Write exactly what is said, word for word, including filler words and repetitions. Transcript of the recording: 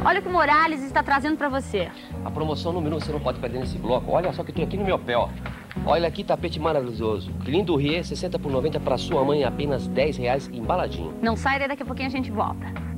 Olha o que o Morales está trazendo pra você. A promoção número um você não pode perder nesse bloco. Olha só que tem aqui no meu pé, ó. Olha aqui, tapete maravilhoso. Lindo Rie, sessenta por noventa para sua mãe, apenas dez reais embaladinho. Não sai daí, daqui a pouquinho a gente volta.